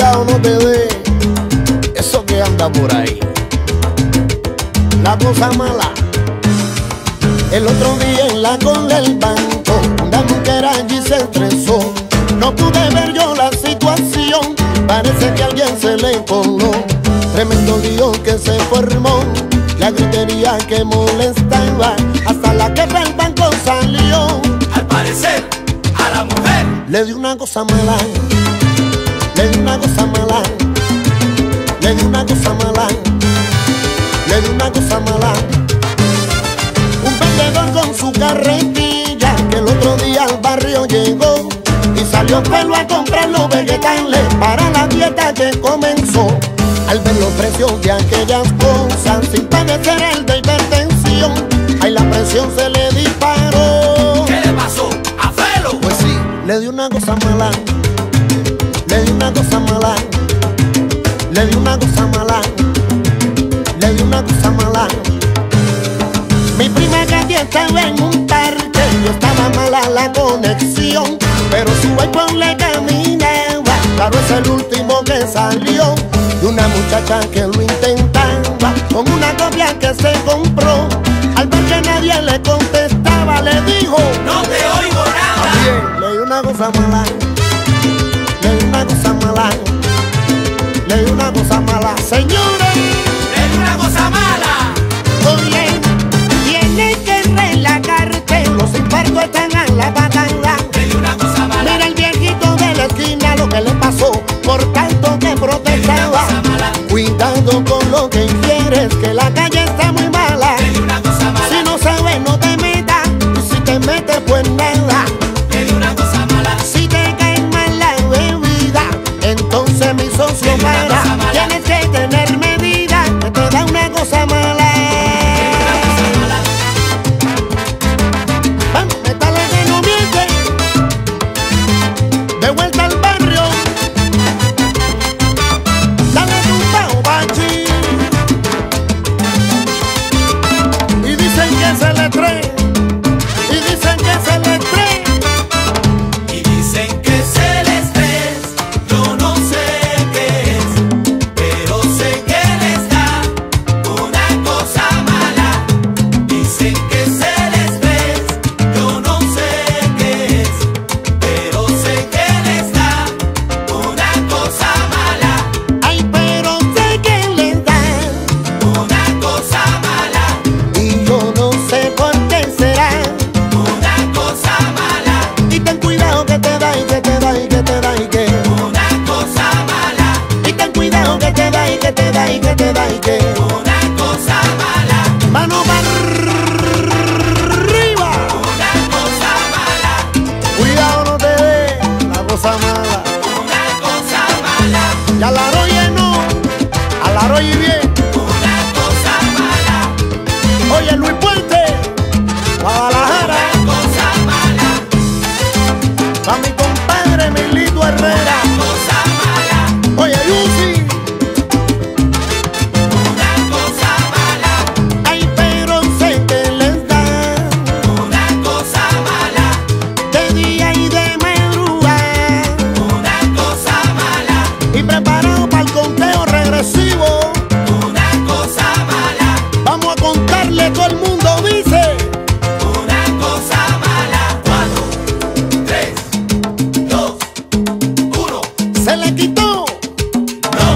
Cuidado no te dé eso que anda por ahí. La cosa mala. El otro día en la cola del banco, una mujer allí se estresó. No pude ver yo la situación, parece que a alguien se le coló. Tremendo lío que se formó, la gritería que molestaba, hasta la que del banco salió. Al parecer, a la mujer le dio una cosa mala, le dio una cosa mala, le dio una cosa mala, le dio una cosa mala. Un vendedor con su carretilla que el otro día al barrio llegó y salió pelo a comprar los vegetales para la dieta que comenzó. Al ver los precios de aquellas cosas, sin padecer el de hipertensión, ahí la presión se le disparó. ¿Qué le pasó a Felo? Pues sí, le dio una cosa mala, le dio una cosa mala, le dio una cosa mala, le dio una cosa mala. Mi prima Katy estaba en un parque, yo estaba mala la conexión, pero su iPhone le caminaba, claro es el último que salió. De una muchacha que lo intentaba con una copia que se compró. Al ver que nadie le contestaba, le dijo: no te oigo nada. Bien, le dio una cosa mala, le dio una cosa mala, le dio una cosa mala. Señores, Le dio una cosa mala. oye, tiene que relajarte, los infartos están a la batalla. Le dio una cosa mala. Mira el viejito de la esquina lo que le pasó por tanto que protestaba. Cuidado con lo que quieres, que la calle está muy mala. Le dio una cosa mala. Si no sabes no te metas, y si te metes pues nada. Le dio una cosa mala. Si te cae mal la bebida, entonces mi socio para. Tienes que tener medida, que te da una cosa mala. Vamos, métale que no miente. De vuelta al barrio. Dale tumbao, bachi. Y dicen que se le trae. Y dicen que se le trae. Y dicen que es el estrés. Yo no sé qué es, pero sé que les da una cosa mala. Dicen que es el estrés. Yo no sé qué es, pero sé que les da una cosa mala. Ay, pero sé que les da Una cosa mala. y yo no sé por qué será. Una cosa mala. Y ten cuidado que te da y que te da y que te da y que. Una cosa mala. Y ten cuidado que te da y que te da y que te da y que. Una cosa mala. Mano para arriba. Una cosa mala. Cuidado no te dé la cosa mala. Una cosa mala. Ya la roye no, a la roye bien. Una cosa mala. Oye Luis Puente, Guadalajara, Una cosa mala. pa' mi compadre Milito Herrera. Una cosa mala. Oye Yusi, Una cosa mala. ay pero sé que les da Una cosa mala. de día y de madrugada. Una cosa mala. Y preparado para el conteo regresivo. Una cosa mala. Vamos a contarle a todo el mundo, dice. Una cosa mala. 4, 3, 2, 1. Se le quitó. No.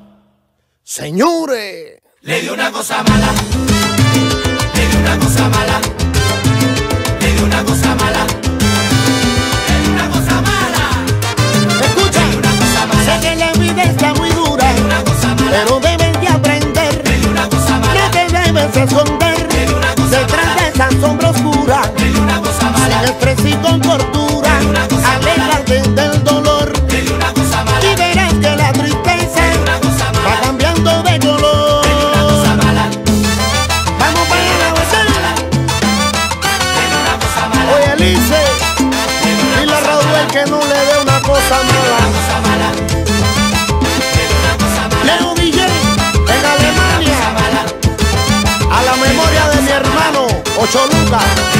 Señores, Le dio una cosa mala. Le dio una cosa mala. Le dio una cosa mala. Le dio una cosa mala. escucha, Le dio una cosa mala. sé que la vida está muy dura, Le dio una cosa mala. pero deben de aprender. Le dio una cosa mala. No te debes esconder Le dio una cosa detrás mala. de esa sombra oscura. Le dio una cosa Sin mala. estrés y con tortura, Le dio una cosa mala. aléjate del dolor Le dio una cosa y mala. verás que la tristeza Le dio una cosa va mala. cambiando de color. Le dio una cosa mala. Vamos para la Le botella. dio una cosa mala. Oye Alice, Le dio una dile a cosa Raúl mala. que no le dé una cosa mala. Una cosa mala. Le dio una cosa mala. Leo DJ en Alemania, Cosa mala. a la memoria de mi hermano Ocho Lucas.